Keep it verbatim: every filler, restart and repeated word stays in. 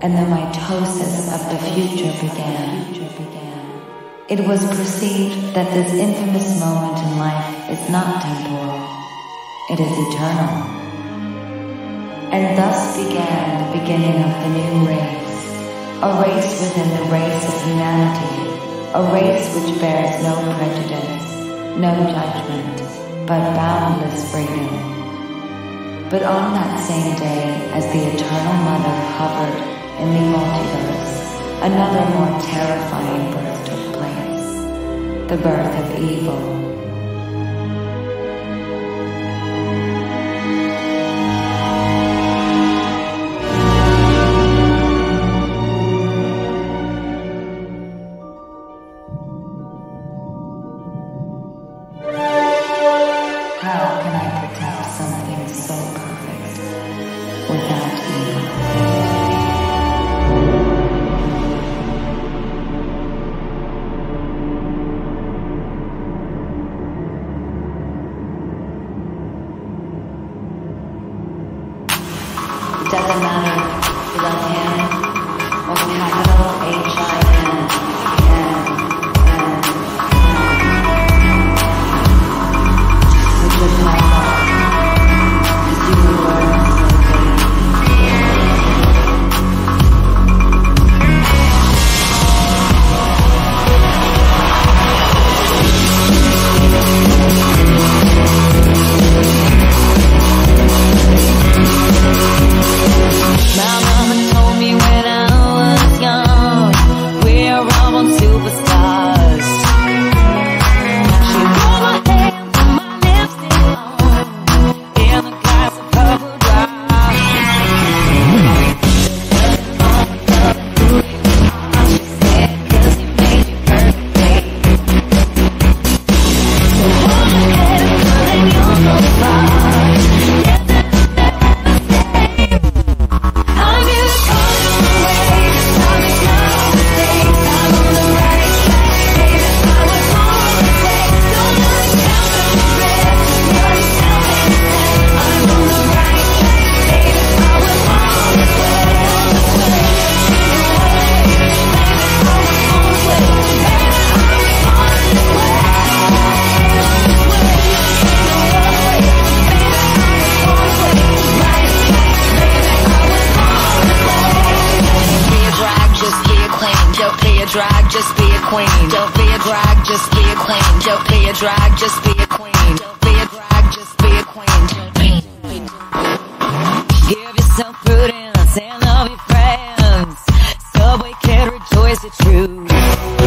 and the mitosis of the future began. It was perceived that this infamous moment in life is not temporal, it is eternal. And thus began the beginning of the new race, a race within the race of humanity, a race which bears no prejudice, no judgment, but boundless freedom. But on that same day, as the Eternal Mother hovered in the multiverse, another more terrifying birth took place, the birth of evil. How can I protect something so perfect without evil? It doesn't matter if you love him or capital H I N, N, N, which is my heart, as you will learn My mama told me when I was young, we're all born superstars. She wore my hands and my lipstick on, in the glass of her boudoir. She said, 'cause he made you perfect. So hold my head up, 'cause then you'll go far. Don't be a drag, just be a queen. Don't be a drag, just be a queen. Don't be a drag, just be a queen. Don't be a drag, just be a queen. Give yourself prudence and love your friends. Subway can rejoice the truth.